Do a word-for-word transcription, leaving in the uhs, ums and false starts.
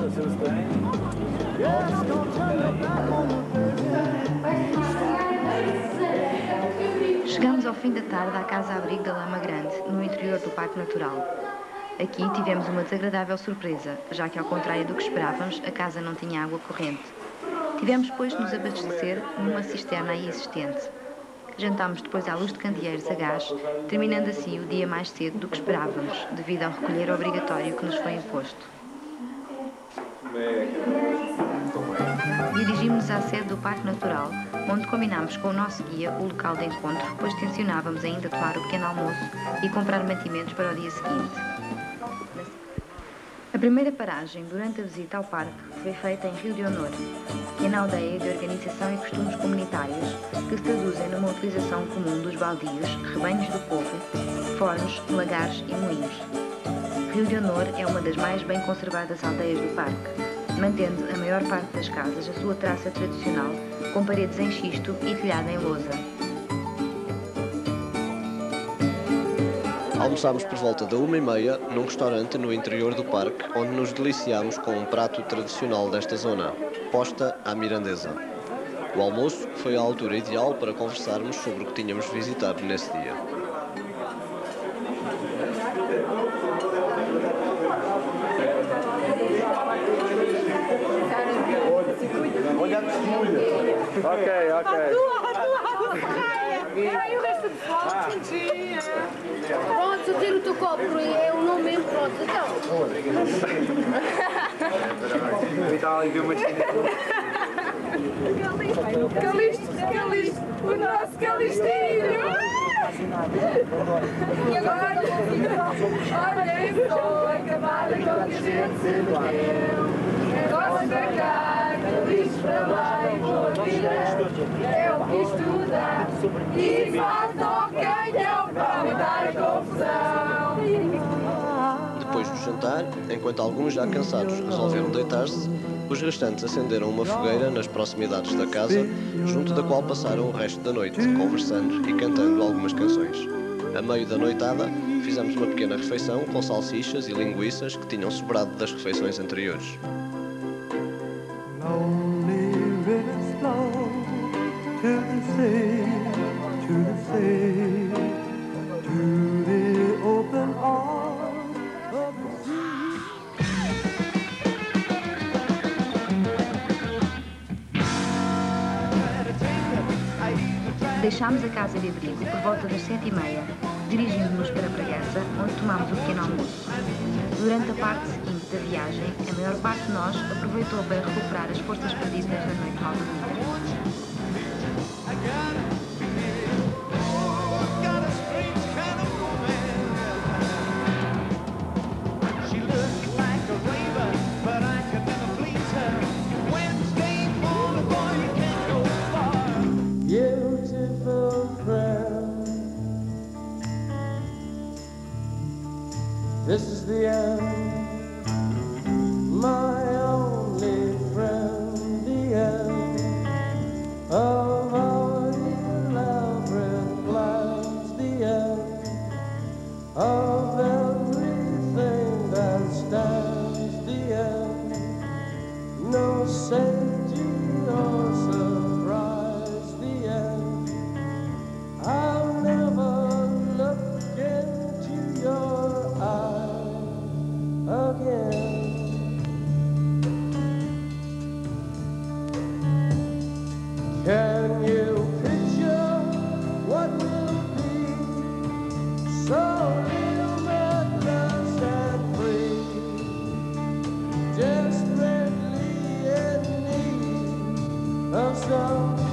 Chegamos ao fim da tarde à Casa-Abrigo da Lama Grande, no interior do Parque Natural. Aqui tivemos uma desagradável surpresa, já que, ao contrário do que esperávamos, a casa não tinha água corrente. Tivemos, pois, de nos abastecer numa cisterna aí existente. Jantámos depois à luz de candeeiros a gás, terminando assim o dia mais cedo do que esperávamos, devido ao recolher obrigatório que nos foi imposto. Dirigimos-nos à sede do Parque Natural, onde combinámos com o nosso guia o local de encontro, pois tencionávamos ainda tomar o pequeno almoço e comprar mantimentos para o dia seguinte. A primeira paragem durante a visita ao parque foi feita em Rio de Honor, pequena aldeia de organização e costumes comunitários que se traduzem numa utilização comum dos baldios, rebanhos do povo, fornos, lagares e moinhos. Rio de Honor é uma das mais bem conservadas aldeias do parque, mantendo a maior parte das casas a sua traça tradicional, com paredes em xisto e telhado em lousa. Almoçámos por volta da uma e meia num restaurante no interior do parque, onde nos deliciámos com um prato tradicional desta zona, posta à mirandesa. O almoço foi a altura ideal para conversarmos sobre o que tínhamos visitado nesse dia. Ok, ok. Ai, o resto de foto. Pronto, ter o teu copo é o nome mesmo, pronto, então. E tal, e viu uma Calisto, Calisto, o nosso Calistinho. E agora, olhem só, acabada com o que a gente se deu. Gosta da cá, Calisto para lá e boa vida. É o que estuda e faz ao canhão para evitar a confusão. Depois do jantar, enquanto alguns já cansados resolveram deitar-se, os restantes acenderam uma fogueira nas proximidades da casa, junto da qual passaram o resto da noite, conversando e cantando algumas canções. A meio da noitada, fizemos uma pequena refeição com salsichas e linguiças que tinham sobrado das refeições anteriores. Deixámos a casa de abrigo por volta das sete e meia, dirigindo-nos para Bragança, onde tomámos o pequeno almoço. Durante a parte seguinte da viagem, a maior parte de nós aproveitou para recuperar as forças perdidas da noite mal dormida. This is the end, my only friend, the end of our elaborate plans, the end of everything that stands, the end, no safety or surprise, the end. I'll never look into your eyes again. Can you picture what will be? So limitless and free, desperately in need of some